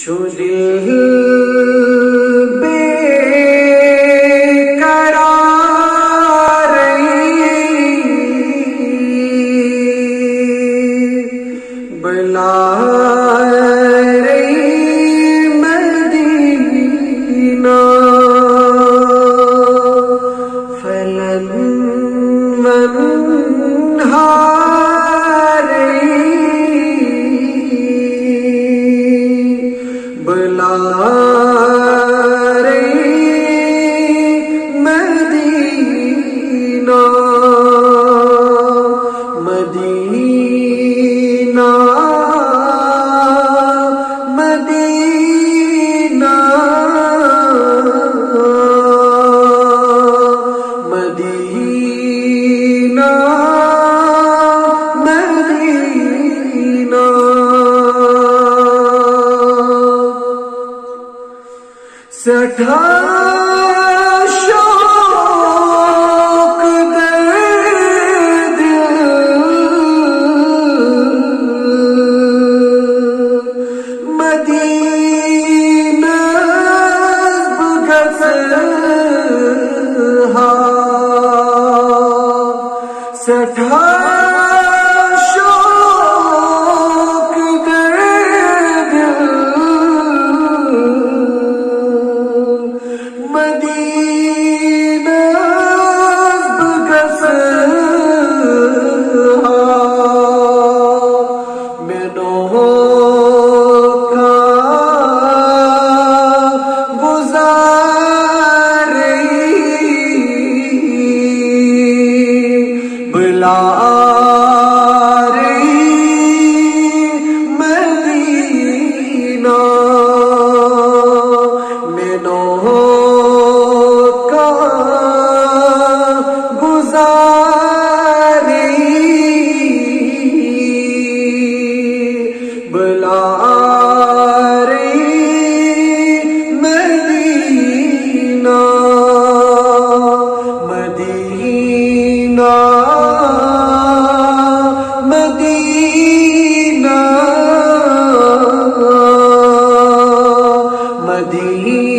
شو دل بے قرار بلا رہی مدینہ فلن ونہار بلا رہی مدینہ مدینہ مدینہ مدینہ مدینہ سٹھا شوق درد مدینہ بغضہا سٹھا بلا رہی مدینہ مینوں کا گزاری بلا رہی مدینہ مدینہ مدینہ مدینہ